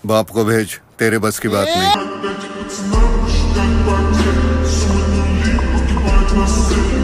बाप को भेज, तेरे बस की बात नहीं।